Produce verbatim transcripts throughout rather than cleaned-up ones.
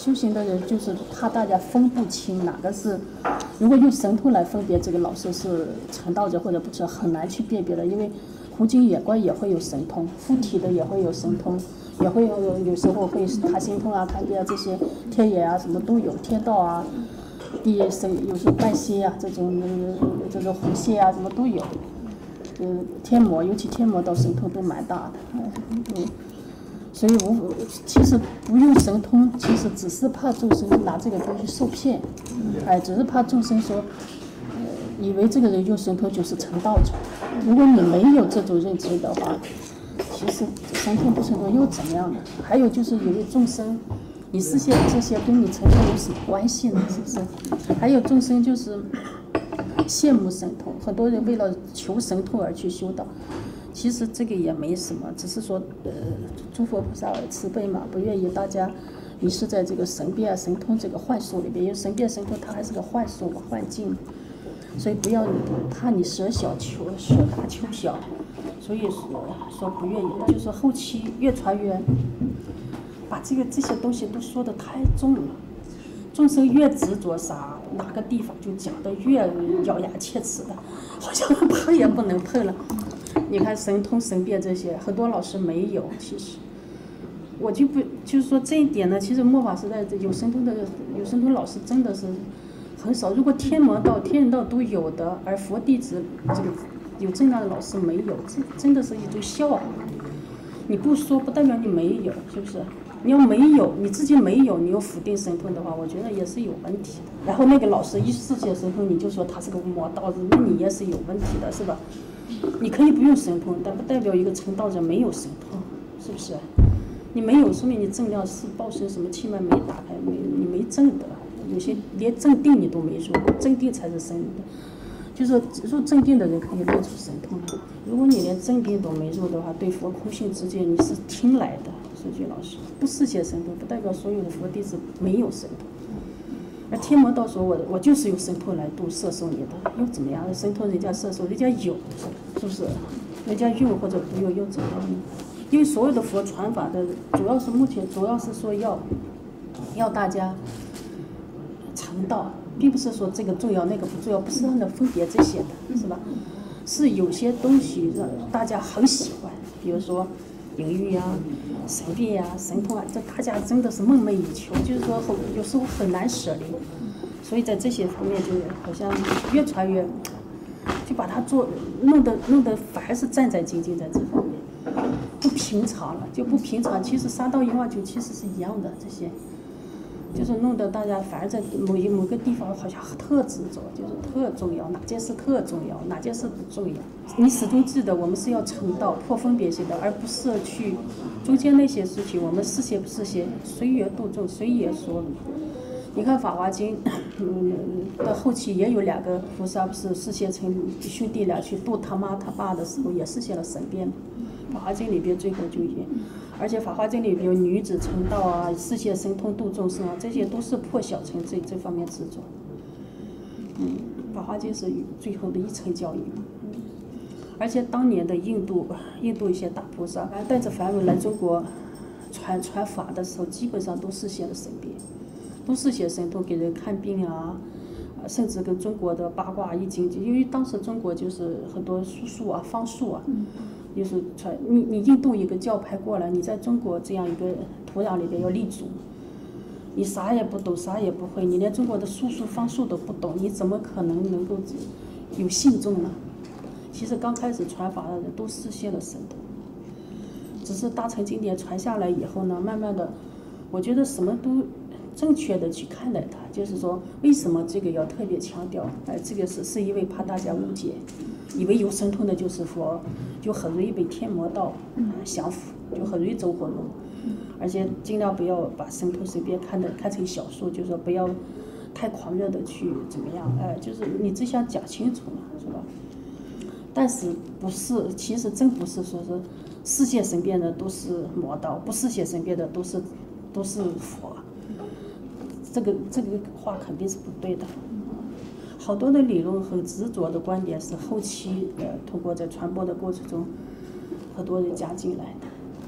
修行的人就是怕大家分不清哪个是，如果用神通来分别这个老师是成道者或者不是，很难去辨别的，因为狐精野怪也会有神通，附体的也会有神通，也会有有时候会他心通啊、看见啊这些天眼啊什么都有，天道啊。地神有时候拜仙啊，这种这种狐仙啊，什么都有。嗯，天魔，尤其天魔道神通都蛮大的。嗯，所以我其实不用神通，其实只是怕众生拿这个东西受骗。哎，只是怕众生说，呃，以为这个人用神通就是成道者。如果你没有这种认知的话，其实神通不成功又怎么样呢？还有就是有的众生。你视线这些跟你成功有什么关系呢？是不是？还有众生就是羡慕神通，很多人为了求神通而去修道，其实这个也没什么，只是说呃，诸佛菩萨慈悲嘛，不愿意大家迷失在这个神变神通这个幻术里边，因为神变神通它还是个幻术嘛，幻境，所以不要怕你舍小求舍大求小，所以说说不愿意，就是后期越传越。把这个这些东西都说得太重了，众生越执着啥，哪个地方就讲得越咬牙切齿的，好像碰也不能碰了。你看神通神变这些，很多老师没有，其实我就不就是说这一点呢，其实末法时代有神通的有神通老师真的是很少。如果天魔道、天人道都有的，而佛弟子这个有正大的老师没有，这真的是一种笑话。你不说不代表你没有，是不是？你要没有，你自己没有，你又否定神通的话，我觉得也是有问题的。然后那个老师一世界神通，你就说他是个魔道子，那你也是有问题的，是吧？你可以不用神通，但不代表一个成道者没有神通，是不是？你没有，说明你正量是报身什么气脉没打开，没你没正的，有些连正定你都没入，正定才是神的。就是入正定的人可以练出神通来，如果你连正定都没入的话，对佛空性之见你是听来的。说句老实，不世界神通不代表所有的佛弟子没有神通。而天魔道说我我就是有神通来度摄受你的，又怎么样？神通人家摄受，人家有，是不是？人家用或者不用又怎么样呢？因为所有的佛传法的，主要是目前主要是说要要大家成道。并不是说这个重要那个不重要，不是让人分别这些的，是吧？是有些东西让大家很喜欢，比如说隐喻啊、神变啊、神通啊，这大家真的是梦寐以求，就是说有时候很难舍离，所以在这些方面就好像越传越，就把它做弄得弄得反而是战战兢兢在这方面，不平常了，就不平常。其实杀到一万九其实是一样的，这些。就是弄得大家反而在某一某个地方好像特执着，就是特重要，哪件事特重要，哪件事不重要。你始终记得，我们是要成道破分别心的，而不是去中间那些事情，我们是些不是些，随缘度众，随缘说理。你看《法华经》，嗯，到后期也有两个菩萨，不是示现成兄弟俩去度他妈他爸的时候，也实现了神变。《法华经》里边最后就演。而且《法华经》里有女子成道啊，世界神通度众生啊，这些都是破小乘这这方面执着。嗯，《法华经》是最后的一层教义。嗯，而且当年的印度，印度一些大菩萨带着梵文来中国传传法的时候，基本上都实现了神变，都实现神通给人看病啊，甚至跟中国的八卦易经，因为当时中国就是很多术数啊、方术啊。就是传你你印度一个教派过来，你在中国这样一个土壤里边要立足，你啥也不懂，啥也不会，你连中国的术数方术都不懂，你怎么可能能够有信众呢？其实刚开始传法的人都实现了神通，只是大乘经典传下来以后呢，慢慢的，我觉得什么都正确的去看待它，就是说为什么这个要特别强调？哎，这个是是因为怕大家误解。以为有神通的就是佛，就很容易被天魔道降服，就很容易走火入。而且尽量不要把神通随便看的看成小说，就是说不要太狂热的去怎么样，哎，就是你只想讲清楚嘛，是吧？但是不是，其实真不是说是世界神变的都是魔道，不世界神变的都是都是佛，这个这个话肯定是不对的。好多的理论很执着的观点是后期呃通过在传播的过程中很多人加进来的，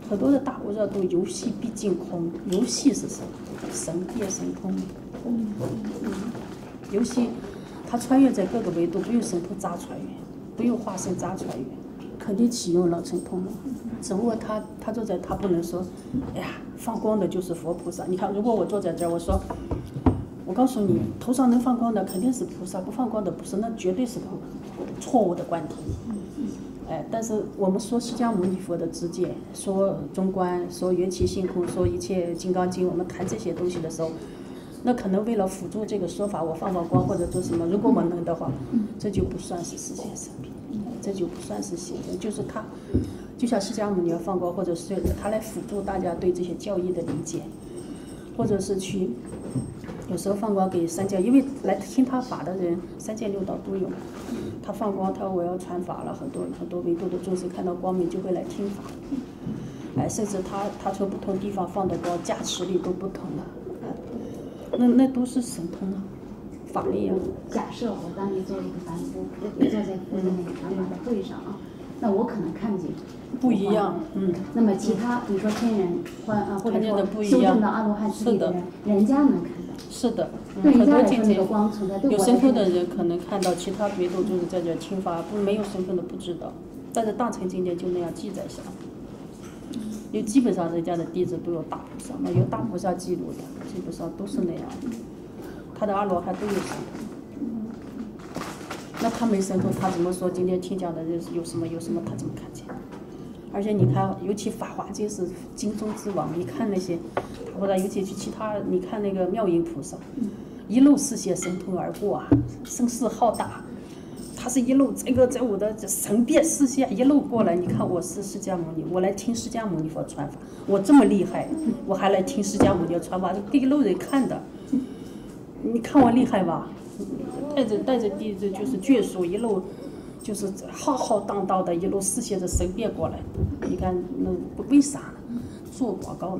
很多的大菩萨都游戏毕竟空，游戏是什么？神变神通。嗯嗯，游戏，他穿越在各个维度，不用神通扎穿越，不用化身扎穿越，肯定启用了神通了。只不过他他坐在，他不能说，哎呀，放光的就是佛菩萨。你看，如果我坐在这儿，我说，我告诉你，头上能放光的肯定是菩萨，不放光的不是，那绝对是错误的观点。哎，但是我们说释迦牟尼佛的知见，说中观，说缘起性空，说一切金刚经，我们谈这些东西的时候，那可能为了辅助这个说法，我放放光或者做什么，如果我能的话，这就不算是世间生病，这就不算是行人，就是他，就像释迦牟尼放光，或者是他来辅助大家对这些教义的理解，或者是去。有时候放光给三界，因为来听他法的人，三界六道都有。他放光，他说我要传法了，很多很多维度的众生看到光明就会来听法。哎，甚至他他从不同地方放的光，加持力都不同了。哎，那那都是神通啊，法力啊。 假设我当你做一个凡夫，也坐在佛的那个长法的会上啊，那我可能看见。 不一样，嗯。 那么其他，比如说天人或啊，或者说修证到阿罗汉次第的人，人家能看到。 是的， 嗯、 很多境界有神通的人可能看到其他维度就是在这听法，不没有神通的不知道，但是大乘经典就那样记载下来。因为基本上人家的弟子都有大菩萨嘛，有大菩萨记录的，基本上都是那样的。他的阿罗汉都有神通，那他没神通，他怎么说今天听讲的人有什么有什么，他怎么看见？而且你看，尤其《法华经》是经中之王，你看那些，或者尤其去其他，你看那个妙音菩萨，一路视线神通而过啊，声势浩大，他是一路这个在我的神变视线一路过来。你看我是释迦牟尼，我来听释迦牟尼佛传法，我这么厉害，我还来听释迦牟尼传法，给一路人看的，你看我厉害吧？带着带着弟子就是眷属一路。就是浩浩荡荡的一路视线着神变过来，你看那为啥呢？做广告嘛，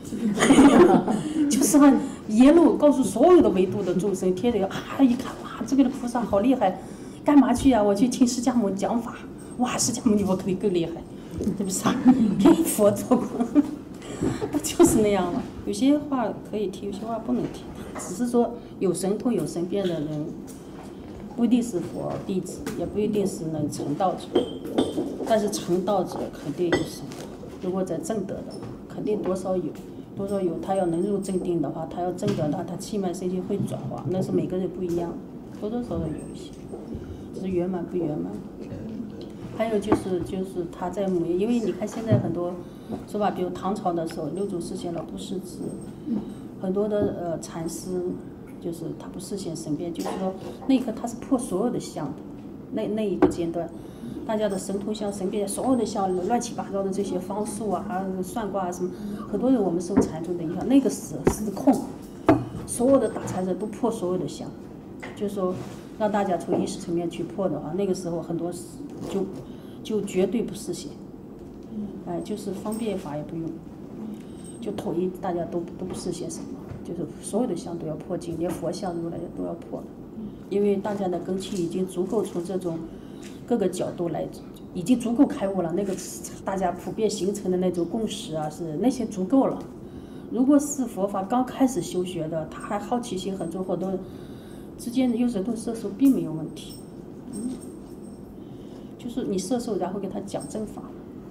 就是啊，一路告诉所有的维度的众生，天人啊，一看哇，这个菩萨好厉害，干嘛去呀？我去听释迦牟尼讲法，哇，释迦牟尼佛肯定更厉害，对不是啊？给佛做广告，不就是那样吗？有些话可以听，有些话不能听，只是说有神通有神变的人。不一定是佛弟子，也不一定是能成道者，但是成道者肯定有神。如果在正德的，肯定多少有，多少有。他要能入正定的话，他要正德的话，他气脉身心会转化，那是每个人不一样的，多多少少有一些，只是圆满不圆满。还有就是就是他在母因，因为你看现在很多说吧，比如唐朝的时候，六祖实现了不识字，很多的呃禅师。就是他不视线神变，就是说那一刻他是破所有的相的，那那一个阶段，大家的神通相神变，所有的相乱七八糟的这些方术啊、算卦啊什么，很多人我们受禅宗的影响，那个时失控，所有的大禅师都破所有的相，就是说让大家从意识层面去破的话，那个时候很多就就绝对不视线，哎，就是方便法也不用，就统一大家都都不视线什么。就是所有的相都要破尽，连佛像如来都要破了，因为大家的根器已经足够从这种各个角度来，已经足够开悟了。那个大家普遍形成的那种共识啊，是那些足够了。如果是佛法刚开始修学的，他还好奇心很重，很多之间有神通摄受并没有问题，嗯，就是你摄受，然后给他讲正法。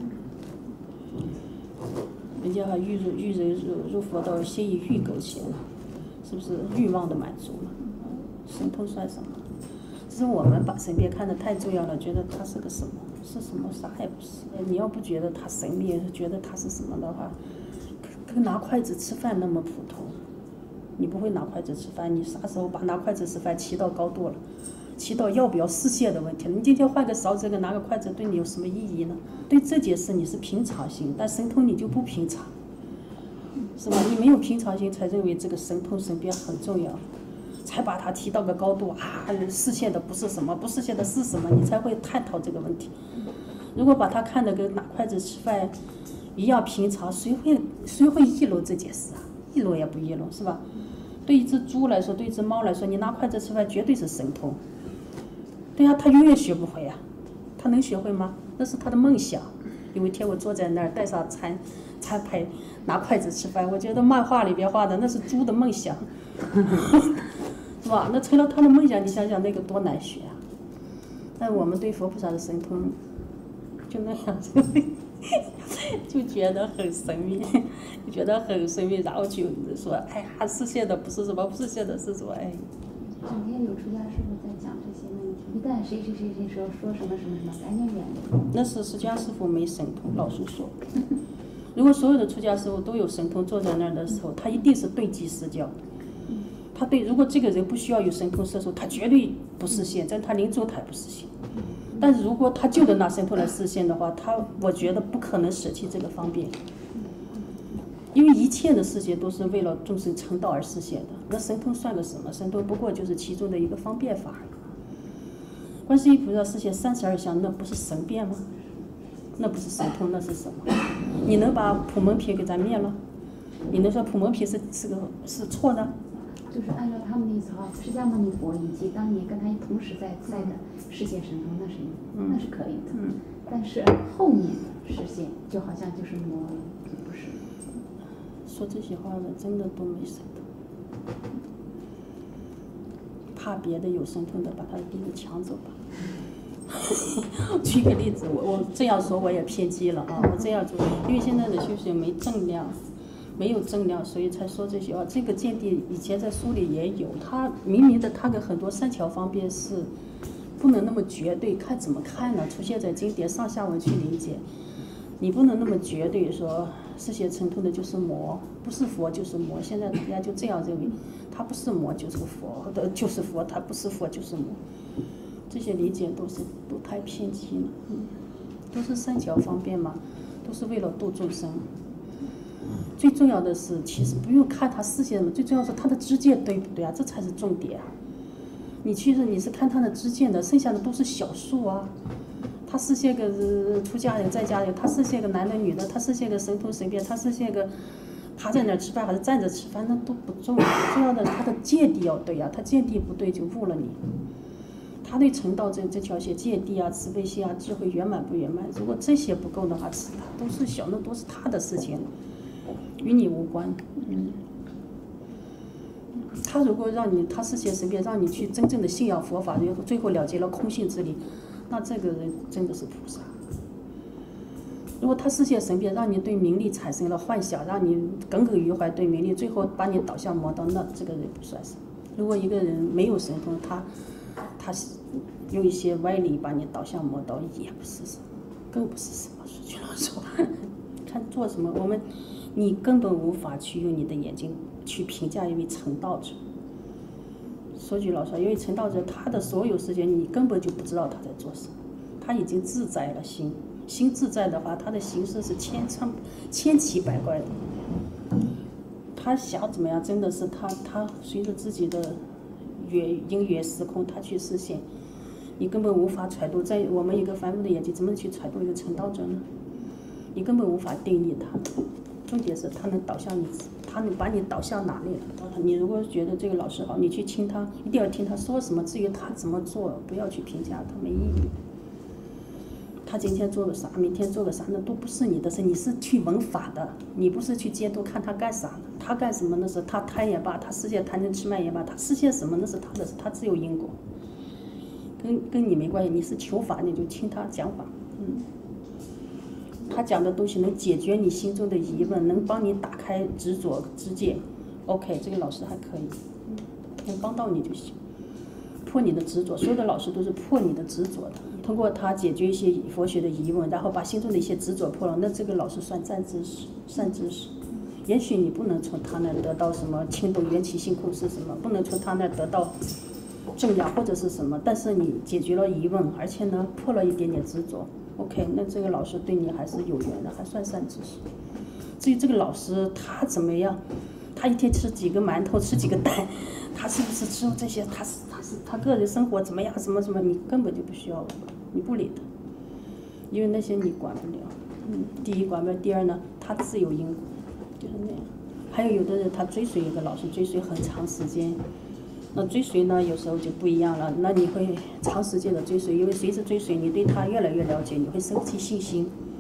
人家还欲入欲人入入佛道，先以欲苟且，是不是欲望的满足了？神通算什么？只是我们把神变看得太重要了，觉得它是个什么？是什么？啥也不是。你要不觉得它神秘，觉得它是什么的话，跟拿筷子吃饭那么普通。你不会拿筷子吃饭，你啥时候把拿筷子吃饭提到高度了？提到要不要视线的问题了。你今天换个勺子跟拿个筷子对你有什么意义呢？对这件事你是平常心，但神通你就不平常，是吧？你没有平常心才认为这个神通神变很重要，才把它提到个高度啊！视线的不是什么，不视线的是什么，你才会探讨这个问题。如果把它看得跟拿筷子吃饭一样平常，谁会谁会议论这件事啊？议论也不议论，是吧？对一只猪来说，对一只猫来说，你拿筷子吃饭绝对是神通。对呀、啊，他永远学不会呀、啊，他能学会吗？那是他的梦想， 有一天我坐在那儿带上餐餐盘，拿筷子吃饭，我觉得漫画里边画的那是猪的梦想，是吧？那成了他的梦想，你想想那个多难学啊！但我们对佛菩萨的神通就那样，就觉得很神秘，就觉得很神秘，然后就说，哎呀，实现的不是什么，不是现的是什么，哎。 整天有出家师傅在讲这些问题，一旦谁谁谁谁说说什么什么什么，赶紧远离。 那是释迦师傅没神通，老实说。如果所有的出家师傅都有神通，坐在那儿的时候，他一定是对机施教。他对，如果这个人不需要有神通摄受，他绝对不实现，在他临终他也不实现。但是如果他就得拿神通来实现的话，他我觉得不可能舍弃这个方便。因为一切的世界都是为了众生成道而实现的，那神通算个什么？神通不过就是其中的一个方便法。观世音菩萨实现三十二相，那不是神变吗？那不是神通，那是什么？你能把普门品给咱灭了？你能说普门品是是个是错的？ 就是按照他们的意思哈，释迦牟尼佛以及当年跟他同时在在的实现神通，那是那是可以的。 嗯。 但是后面的实现就好像就是魔了，就不是。 说这些话的真的都没神通，怕别的有神通的把他的弟子抢走吧。举个例子，我我这样说我也偏激了啊！我这样做，因为现在的修行没正量，没有正量，所以才说这些话。这个见地以前在书里也有，他明明的他的很多善巧方便是不能那么绝对，看怎么看呢？出现在经典上下文去理解。你不能那么绝对说这些成通的就是魔，不是佛就是魔。现在大家就这样认为，他不是魔就是佛，的就是佛，他不是佛就是魔。这些理解都是都太偏激了，嗯，都是善巧方便嘛，都是为了度众生。最重要的是，其实不用看他视线什么，最重要是他的知见对不对啊？这才是重点啊。你其实你是看他的知见的，剩下的都是小数啊。他是些个出家人在家人，他是些个男的女的，他是些个神通神变，他是些个趴在那儿吃饭还是站着吃饭，那都不重要，重要的他的见地要对呀、啊，他见地不对就误了你。他对成道这这条线见地啊、慈悲心啊、智慧圆满不圆满，如果这些不够的话，他都是小，那都是他的事情，与你无关。嗯。他如果让你他视线神变，让你去真正的信仰佛法，最后了结了空性之理。那这个人真的是菩萨。如果他视线神变，让你对名利产生了幻想，让你耿耿于怀对名利，最后把你导向魔道，那这个人不算什么。如果一个人没有神通，他他用一些歪理把你导向魔道，也不是什么，更不是什么。说句老实话，看做什么，我们你根本无法去用你的眼睛去评价一位成道者。说句老实话，因为成道者他的所有事情你根本就不知道他在做什么，他已经自在了心，心自在的话，他的形式是千千千奇百怪的。他想怎么样，真的是他他随着自己的缘因缘时空，他去实现，你根本无法揣度，在我们一个凡夫的眼睛，怎么去揣度一个成道者呢？你根本无法定义他。重点是他能导向你，他能把你导向哪里了？你如果觉得这个老师好，你去听他，一定要听他说什么。至于他怎么做，不要去评价他，没意义。他今天做了啥，明天做了啥，那都不是你的事。你是去闻法的，你不是去监督看他干啥的。他干什么那是他贪也罢，他世界贪嗔痴慢也罢，他实现什么那是他的事，他自有因果，跟跟你没关系。你是求法，你就听他讲法，嗯。他讲的东西能解决你心中的疑问，能帮你打开执着之见 ，OK， 这个老师还可以，能帮到你就行，破你的执着。所有的老师都是破你的执着的，通过他解决一些佛学的疑问，然后把心中的一些执着破了，那这个老师算善知识，善知识。也许你不能从他那得到什么轻动缘起性空是什么，不能从他那得到正量或者是什么，但是你解决了疑问，而且呢破了一点点执着。OK， 那这个老师对你还是有缘的，还算善知识。至于这个老师他怎么样，他一天吃几个馒头，吃几个蛋，他是不是吃这些，他是他是他个人生活怎么样，什么什么，你根本就不需要，你不理他，因为那些你管不了。嗯，第一管不了，第二呢，他自有因果，就是那样。还有有的人他追随一个老师，追随很长时间。那追随呢，有时候就不一样了。那你会长时间的追随，因为随着追随，你对他越来越了解，你会升起信心。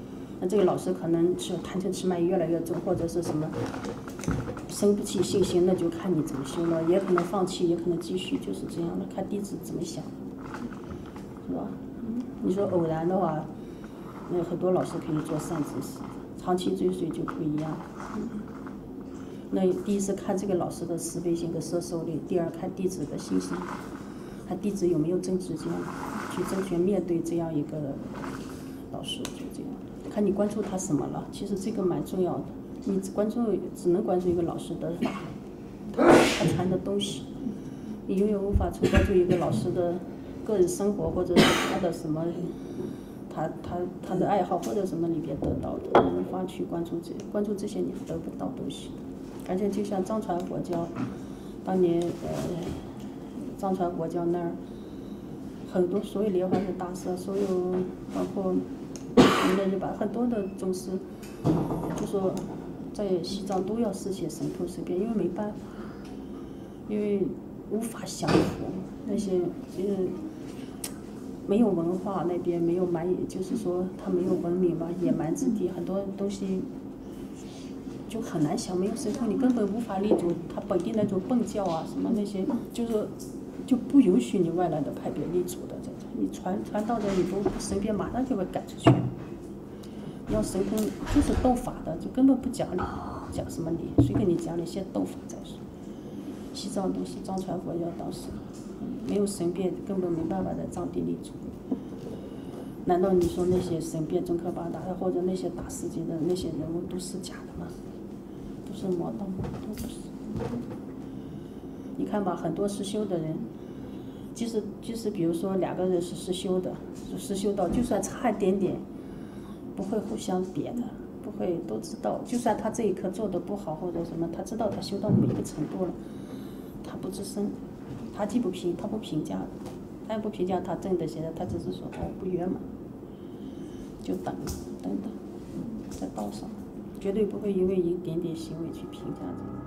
那这个老师可能是贪嗔痴慢越来越重，或者是什么生不起信心，那就看你怎么修了，也可能放弃，也可能继续，就是这样的，看弟子怎么想，是吧？你说偶然的话，那很多老师可以做善知识，长期追随就不一样。那第一是看这个老师的慈悲心和摄受力，第二看弟子的信心，看弟子有没有真直见，去正确面对这样一个老师，就这样。看你关注他什么了，其实这个蛮重要的。你只关注只能关注一个老师的法，他他传的东西，你永远无法从关注一个老师的个人生活或者是他的什么，他他他的爱好或者什么里边得到的，你无法去关注这关注这些，你得不到东西。而且就像藏传佛教，当年呃藏传佛教那儿很多所有莲花的大师，所有包括云南日本很多的宗师，就说在西藏都要实现神通神变，因为没办法，因为无法降服那些就是没有文化，那边没有蛮，就是说他没有文明嘛，野蛮之地，很多东西就很难想，没有神通你根本无法立足。他本地那种蹦教啊什么那些，就是就不允许你外来的派别立足的，在这你传传道的你都身边马上就会赶出去。要神通就是斗法的，就根本不讲理，讲什么理？谁跟你讲理？先斗法再说。西藏东西藏传佛教当时没有神变，根本没办法在藏地立足。难道你说那些神变宗喀巴达或者那些大世界的那些人物都是假的吗？都是魔道吗？都不是。你看吧，很多实修的人，即使即使比如说两个人是实修的，实修到就算差一点点，不会互相瘪的，不会都知道。就算他这一刻做的不好或者什么，他知道他修到某一个程度了，他不吱声，他既不评，他不评价，他也不评价他正的现在，他只是说哦不圆满，就等等等，在道上，绝对不会因为一点点行为去评价这个。